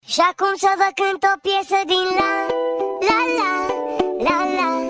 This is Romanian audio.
Și acum să vă cânt o piesă din La La La La La